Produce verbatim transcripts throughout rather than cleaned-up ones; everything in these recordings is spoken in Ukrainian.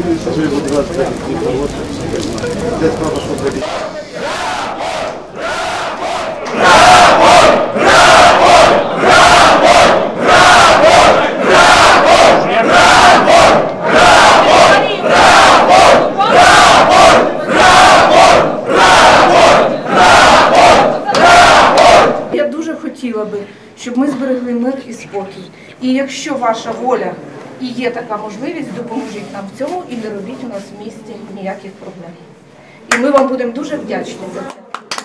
Хотіла би, щоб ми зберегли мир і спокій. І якщо ваша воля і є така можливість, допоможіть нам в цьому і не робіть у нас в місті ніяких проблем. І ми вам будемо дуже вдячні за це.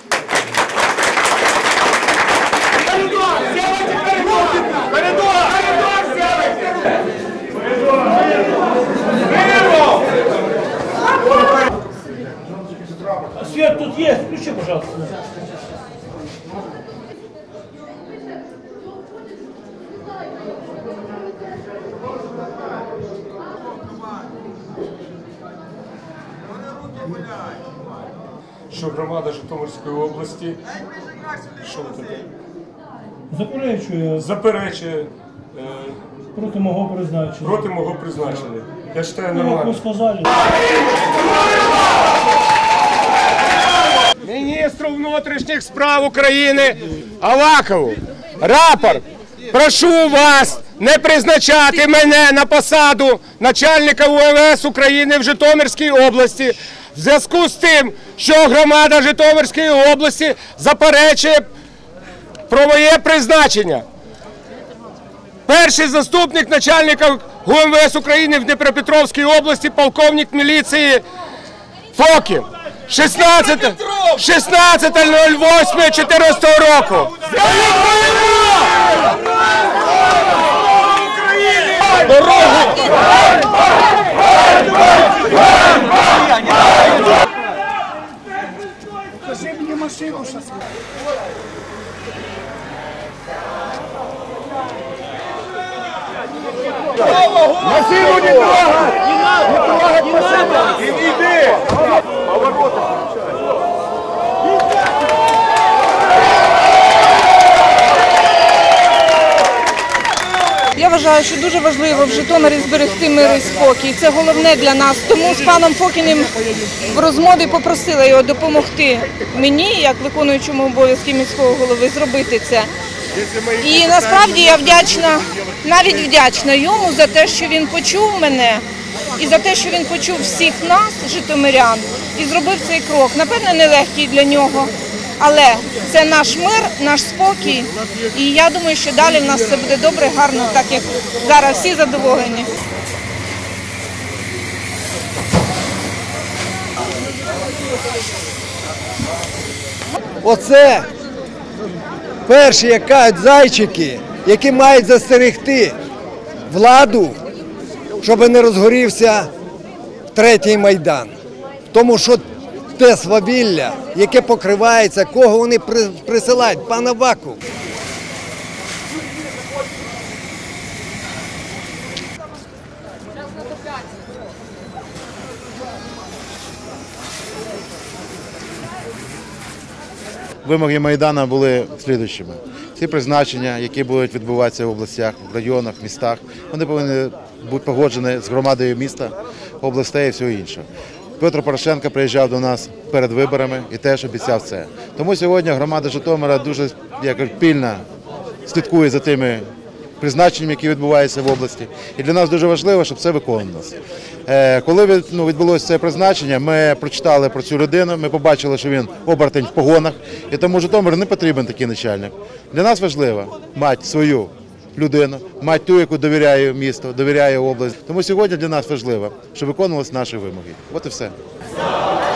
Свет тут есть, включи, пожалуйста. Що громада Житомирської області, що таке? Заперечує. Заперечує е, проти мого призначення. Проти мого призначення. Я вважаю, Ну, нормально. як ви сказали. Міністру внутрішніх справ України Авакову рапорт. Прошу вас не призначати мене на посаду начальника У М В С України в Житомирській області в зв'язку з тим, що громада Житомирської області заперечує про моє призначення. Перший заступник начальника У М В С України в Дніпропетровській області, полковник міліції Фокін. шістнадцяте нуль восьме чотирнадцятого року. Дорогу! Покажи мені машину зараз. Машину не трогать! Не трогать машину! Иди! Я вважаю, що дуже важливо в Житомирі зберегти мир і спокій. Це головне для нас. Тому з паном Фокіним в розмові попросила його допомогти мені, як виконуючому обов'язки міського голови, зробити це. І насправді я вдячна, навіть вдячна йому за те, що він почув мене і за те, що він почув всіх нас, житомирян, і зробив цей крок. Напевно, нелегкий для нього, але це наш мир, наш спокій. І я думаю, що далі в нас все буде добре, гарно, так як зараз всі задоволені. Оце перші, як кажуть, зайчики, які мають застерегти владу, щоб не розгорівся третій Майдан. Тому що те свавілля, яке покривається, кого вони присилають, пан Аваков. Вимоги Майдану були слідуючими. Всі призначення, які будуть відбуватися в областях, в районах, містах, вони повинні бути погоджені з громадою міста, областей і всього іншого. Петро Порошенко приїжджав до нас перед виборами і теж обіцяв це. Тому сьогодні громада Житомира дуже як, пильно слідкує за тими призначеннями, які відбуваються в області. І для нас дуже важливо, щоб це виконувалося. Коли ну, відбулося це призначення, ми прочитали про цю людину, ми побачили, що він оборотень в погонах, і тому Житомиру не потрібен такий начальник. Для нас важливо мати свою людину, мати ту, яку довіряє місто, довіряє область. Тому сьогодні для нас важливо, щоб виконувалися наші вимоги. От і все.